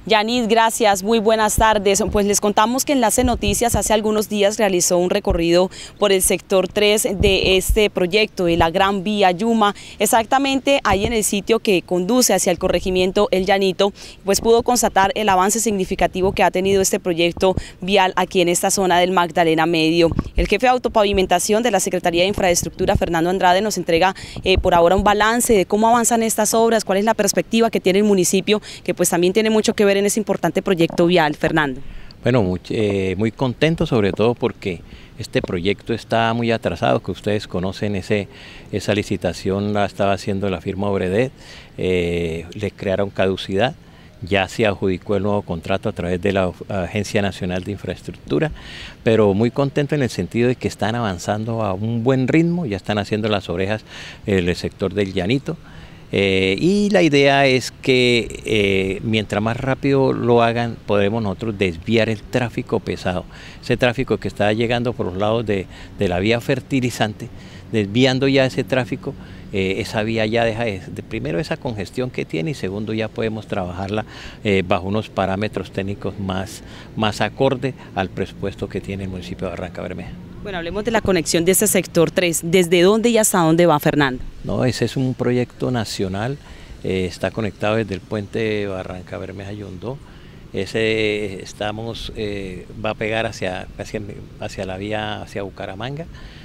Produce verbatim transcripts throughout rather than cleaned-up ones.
Yanis, gracias, muy buenas tardes. Pues les contamos que Enlace Noticias hace algunos días realizó un recorrido por el sector tres de este proyecto de la Gran Vía Yuma, exactamente ahí en el sitio que conduce hacia el corregimiento El Llanito, pues pudo constatar el avance significativo que ha tenido este proyecto vial aquí en esta zona del Magdalena Medio. El jefe de autopavimentación de la Secretaría de Infraestructura, Fernando Andrade, nos entrega eh, por ahora un balance de cómo avanzan estas obras, cuál es la perspectiva que tiene el municipio, que pues también tiene mucho que ver en ese importante proyecto vial. Fernando. Bueno, muy, eh, muy contento, sobre todo porque este proyecto está muy atrasado, que ustedes conocen, ese, esa licitación la estaba haciendo la firma Obredet, eh, le crearon caducidad, ya se adjudicó el nuevo contrato a través de la Agencia Nacional de Infraestructura, pero muy contento en el sentido de que están avanzando a un buen ritmo, ya están haciendo las orejas en el sector del Llanito. Eh, y la idea es que eh, mientras más rápido lo hagan, podremos nosotros desviar el tráfico pesado, ese tráfico que está llegando por los lados de, de la vía fertilizante, desviando ya ese tráfico, eh, esa vía ya deja de, de, primero esa congestión que tiene, y segundo ya podemos trabajarla eh, bajo unos parámetros técnicos más, más acorde al presupuesto que tiene el municipio de Barrancabermeja. Bueno, hablemos de la conexión de este sector tres, ¿desde dónde y hasta dónde va, Fernando? No, ese es un proyecto nacional, eh, está conectado desde el puente de Barrancabermeja-Yondó. Ese estamos, eh, va a pegar hacia, hacia, hacia la vía, hacia Bucaramanga.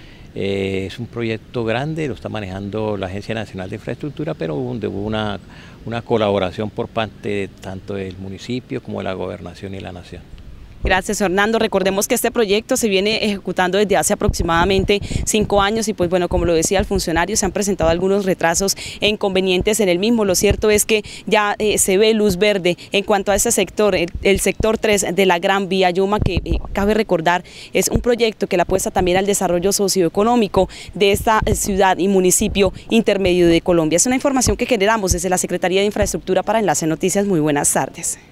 Eh, es un proyecto grande, lo está manejando la Agencia Nacional de Infraestructura, pero donde hubo una, una colaboración por parte tanto del municipio como de la gobernación y la nación. Gracias, Fernando. Recordemos que este proyecto se viene ejecutando desde hace aproximadamente cinco años y pues bueno, como lo decía el funcionario, se han presentado algunos retrasos e inconvenientes en el mismo. Lo cierto es que ya eh, se ve luz verde en cuanto a ese sector, el, el sector tres de la Gran Vía Yuma, que eh, cabe recordar es un proyecto que le apuesta también al desarrollo socioeconómico de esta ciudad y municipio intermedio de Colombia. Es una información que generamos desde la Secretaría de Infraestructura para Enlace Noticias. Muy buenas tardes.